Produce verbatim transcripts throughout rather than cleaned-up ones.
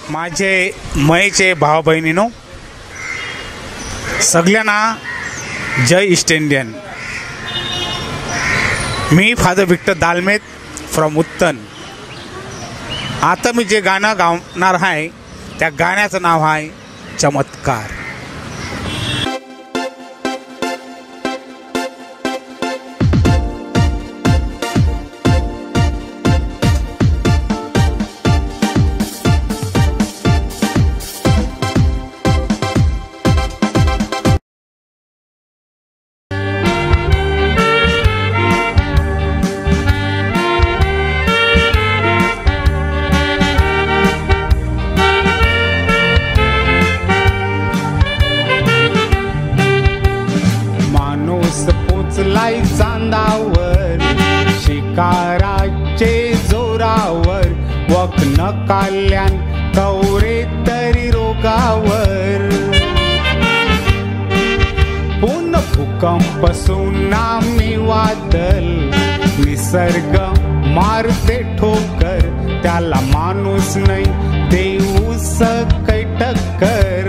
माझे मयेचे भाव बहिणीनो, सगळ्यांना जय ईस्ट इंडियन। मी father Victor Dalmet from Uttan. आता मी जे गाणं गाणार आहे त्या गाण्याचं नाव आहे चमत्कार। पोचलाई चांदावर शिकाराचे जोरावर, वक न काल्यान कवरे तरी रोगावर। पुन भूकंप सुनामी वादल, निसर्ग मारते ठोकर, त्याला माणूस नाही देऊ सकय टक्कर।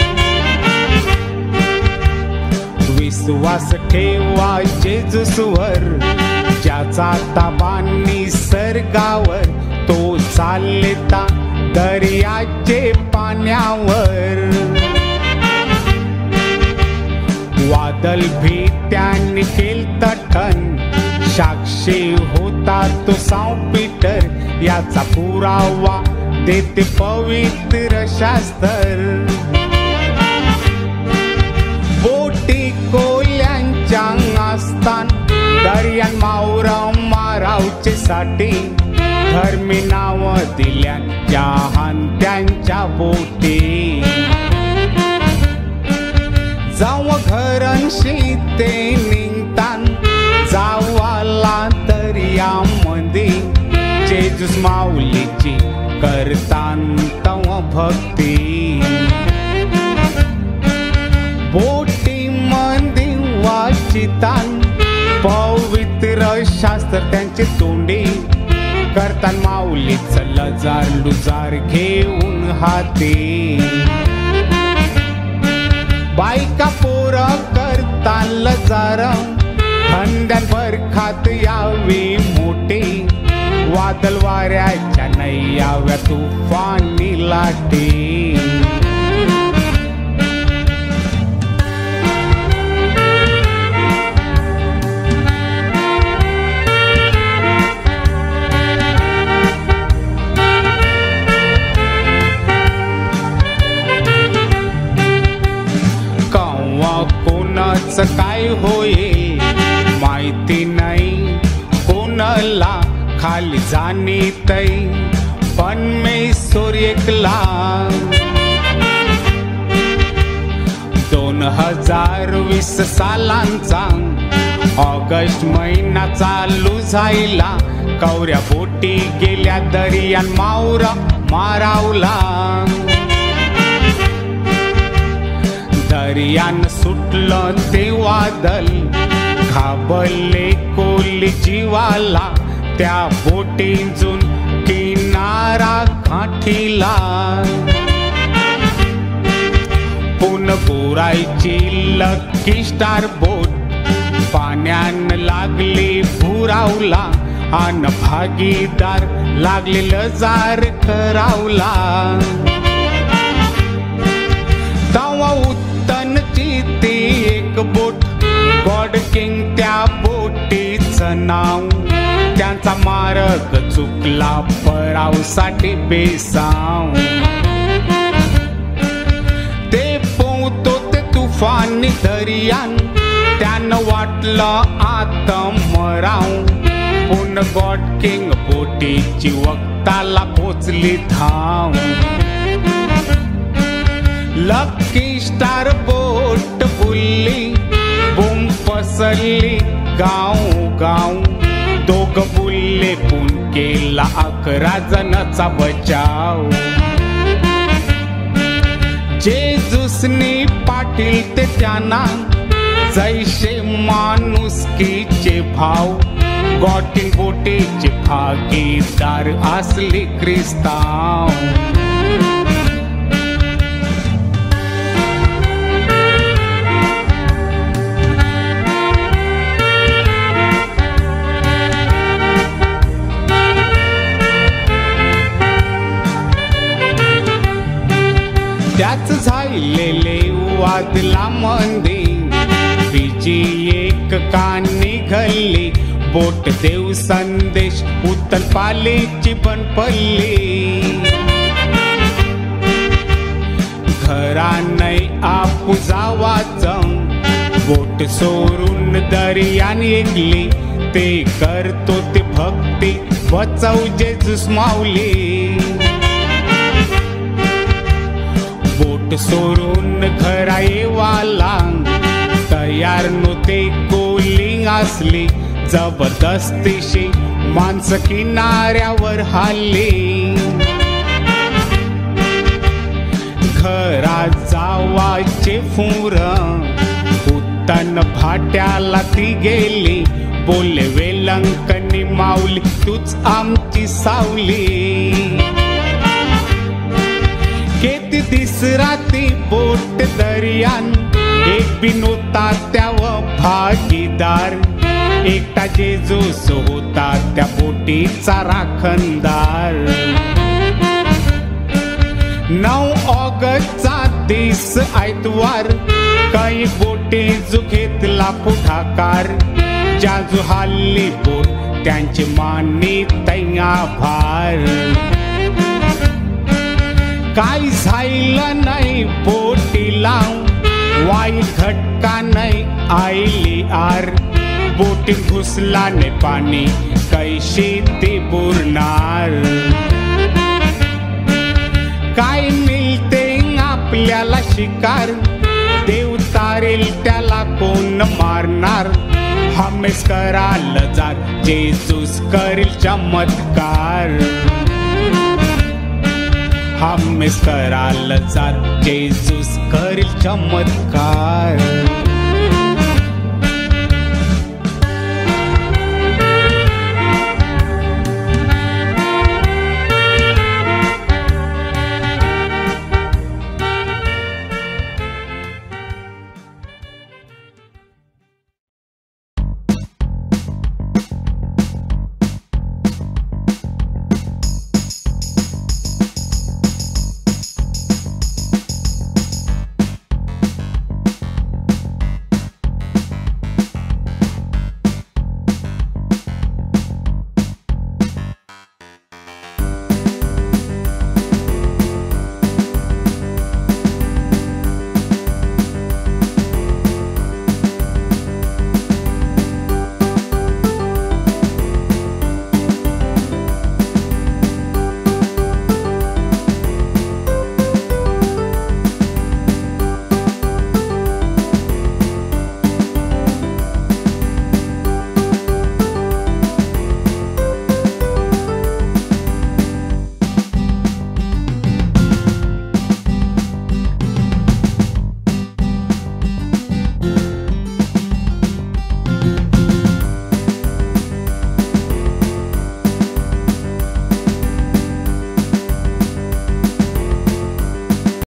विश्वास ठेवा जेजूसवर, ज्याचा ताबा निसर्गावर, तो चालता दर्याचे पाण्यावर। वादल भीत्याने केलता ठन, साक्षी होता तो साव पीटर, याचा पुरावा देते पवित्र शास्त्र। बोटी कोल्यांच्या आस्थान, दर्यान मावरा मारावचे साठी, धर्मी नाव दिल्यान जहान त्यांच्या बोटी। जाव घरांशी ते निघतान, जावाला दर्यामध्ये, जेजूस माऊलीची करतान तव भक्ती। बोटी मंदी वाचितान, पवित्र शास्त्र त्यांचे तोंडी, करतान माऊलीच लजार लुजार घेऊन हाती। बायका पोरं करतान लजार, हंड्यान बरखात यावी मोठी, वादल वाऱ्याच्या नाही याव्या तुफानी लाटी। कोणाचं काय होईल माहिती नाही, कोणाला खाली जाणीतय पण मी सूर्यकला। दोन हजार वीस सालांचा ऑगस्ट महिना चालू झाला, कवऱ्या बोटी गेल्या दर्यान मावरा मारावला। दर्यान सुटलं ते वादल, घाबरले कोली जीवाला, त्या बोटींजून किनारा गाठीला। पुन बुरायची लकी स्टार बोट, पाण्यान लागली भुरावला, अन भागीदार लागले लजार करावला। तवा उत्तनची ती एक बोट, गॉड किंग त्या बोटीचं नाव, त्यांचा मार्ग चुकला परावसाठी बेसाव। ते पोहतो ते तुफानी दर्यान, त्यानं वाटलं आता मराव, पुन गॉड किंग बोटीची वक्ताला पोचली धाव। लकी स्टार बोट बुलली, बुम पसरली गाव गाव, दोघ बुलले पुन केला अकरा जणांचा बचाव। जेजूसनी पाटील ते त्यांना, जैसे माणुसकीचे भाव, गॉटिंग बोटीचे भागीदार असले ख्रिस्ताव। त्याच झालेले वादला मंदी तिची एक कान निघाली बोट देव संदेश उत्तल पालीची पण पडली घरा नाही आपू जावाच बोट सोडून दर्यान एकली ते करतो ते भक्ती बचाव जेजूस माऊली बोट सोडून घरा येवाला तयार नव्हते कोलिंग असली जबरदस्तीशी माणसं किनाऱ्यावर हल्ली घरात जावाचे फुर उत्तन भाट्याला ती गेली बोले वेलंकनी माऊली तूच आमची सावली किती दिस राती बोट दर्यान एक बी नव्हता त्यावर भागीदार एकटा जेजूस होता त्या बोटीचा राखणदार नऊ ऑगस्टचा दिस आयतवार काही बोटीजू घेतला पुढाकार जाजू हल्ली बोट त्यांची मानी तैया भार काही झालं नाही बोटीला वाईट घटका नाही आईली आर बोटीत घुसला ने पाणी कैशी ती बुरणार काय मिळते आपल्याला शिकार देव तारेल त्याला कोण मारणार हमेस कराल जार जेजूस करील चमत्कार हमेस कराल जार जेजूस करील चमत्कार